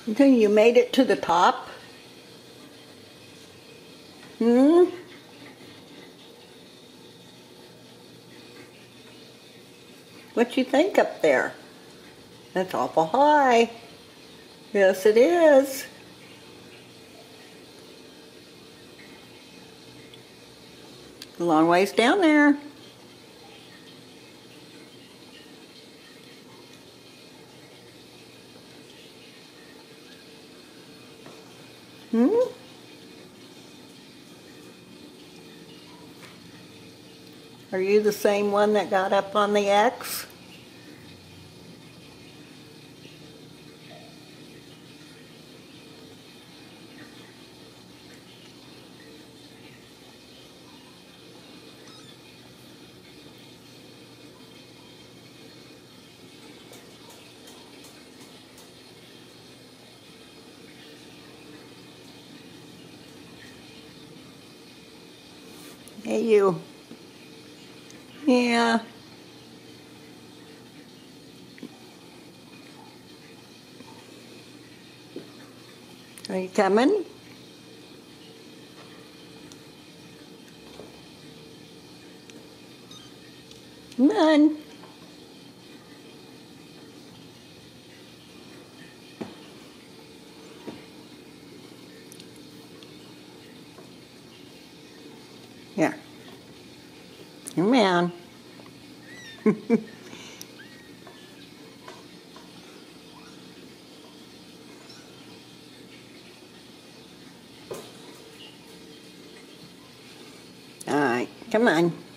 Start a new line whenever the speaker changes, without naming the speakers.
Until you made it to the top? What you think up there? That's awful high. Yes, it is. A long ways down there. Are you the same one that got up on the X? Hey, you. Yeah. Are you coming? Come on. Here. Come on. All right, come on.